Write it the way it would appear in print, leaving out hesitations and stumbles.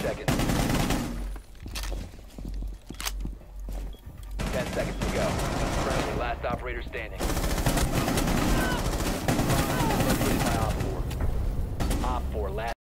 seconds. 10 seconds to go. Friendly, last operator standing. Op 4. Op 4, last.